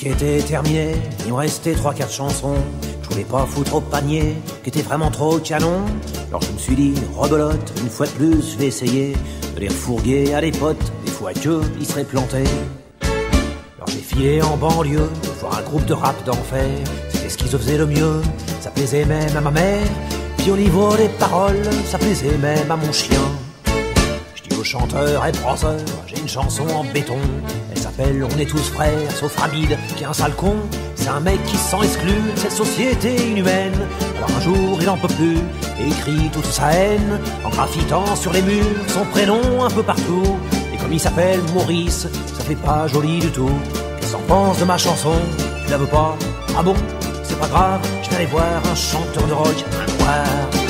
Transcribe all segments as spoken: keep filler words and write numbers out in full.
qui était terminé, il me restait trois quatre chansons. Je voulais pas foutre au panier, qui était vraiment trop canon. Alors je me suis dit, rebelote, une fois de plus, je vais essayer de les refourguer à des potes, des fois qu'eux, ils seraient plantés. Alors j'ai filé en banlieue, voir un groupe de rap d'enfer. C'était ce qui se faisait le mieux, ça plaisait même à ma mère. Puis au niveau des paroles, ça plaisait même à mon chien. Je dis au chanteur et proseur, j'ai une chanson en béton. Elle s'appelle On est tous frères, sauf Hamid, qui est un sale con. C'est un mec qui se sent exclu de cette société inhumaine. Alors un jour il en peut plus et écrit toute sa haine en graffitant sur les murs son prénom un peu partout. Et comme il s'appelle Maurice, ça fait pas joli du tout. Qu'est-ce qu'on pense de ma chanson? Tu la veux pas? Ah bon? C'est pas grave, je vais aller voir un chanteur de rock, un noir.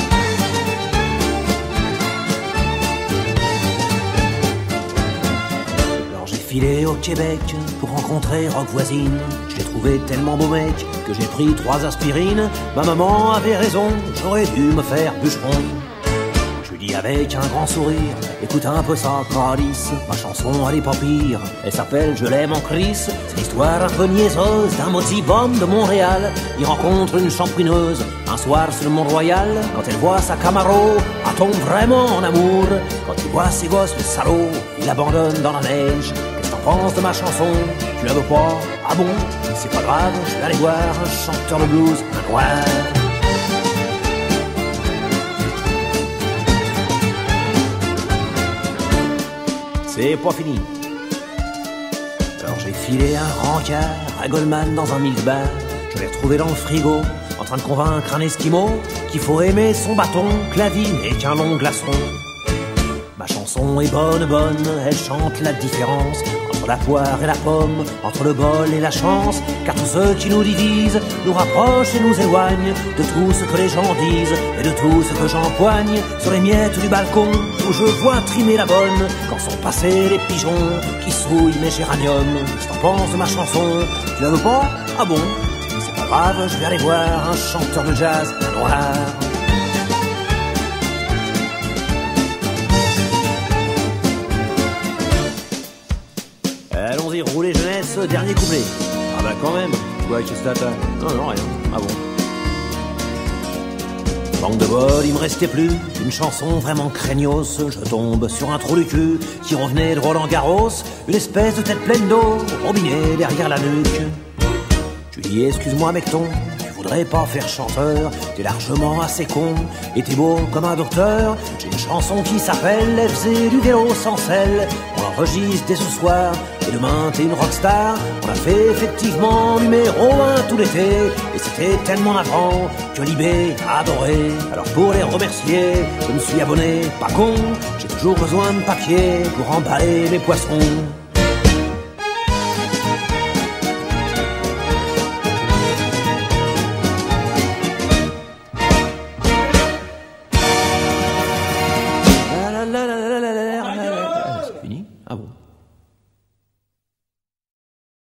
Filé au Québec pour rencontrer Rock Voisine. Je l'ai trouvé tellement beau mec que j'ai pris trois aspirines. Ma maman avait raison, j'aurais dû me faire bûcheron. Je lui dis avec un grand sourire, écoute un peu ça, Calice. Ma chanson elle est pas pire, elle s'appelle Je l'aime en Chris. C'est l'histoire un peu niaiseuse d'un motivum de Montréal. Il rencontre une champineuse un soir sur le Mont-Royal. Quand elle voit sa Camaro, elle tombe vraiment en amour. Quand il voit ses gosses, le salaud, il abandonne dans la neige. Pense de ma chanson, tu la veux pas? Ah bon? C'est pas grave, je vais aller voir un chanteur de blues, un noir. C'est pas fini. Alors j'ai filé un rencard à Goldman dans un milk bar. Je l'ai retrouvé dans le frigo, en train de convaincre un esquimau qu'il faut aimer son bâton, que la vie n'est qu'un long glaçon. Ma chanson est bonne, bonne, elle chante la différence entre la poire et la pomme, entre le bol et la chance. Car tout ce qui nous divise nous rapproche et nous éloigne de tout ce que les gens disent et de tout ce que j'empoigne sur les miettes du balcon où je vois trimer la bonne quand sont passés les pigeons qui souillent mes géraniums. Qu'est-ce que t'en penses de ma chanson? Tu la veux pas? Ah bon? C'est pas grave, je vais aller voir un chanteur de jazz, un noir. Allons-y, roulez jeunesse, dernier couplet. Ah bah quand même, ouais, qu'est-ce que t'attends? Non, non, rien, ah bon. Manque de bol, il me restait plus une chanson vraiment craignos. Je tombe sur un trou du cul qui revenait de Roland Garros. Une espèce de tête pleine d'eau, robinet derrière la nuque. Je lui dis, excuse-moi mecton, tu voudrais pas faire chanteur? T'es largement assez con et t'es beau comme un docteur. J'ai une chanson qui s'appelle Elle faisait du vélo sans selle. On enregistre dès ce soir et demain t'es une rockstar. On a fait effectivement numéro un tout l'été et c'était tellement navrant que Libé a adoré. Alors pour les remercier, je me suis abonné, pas con. J'ai toujours besoin de papier pour emballer mes poissons.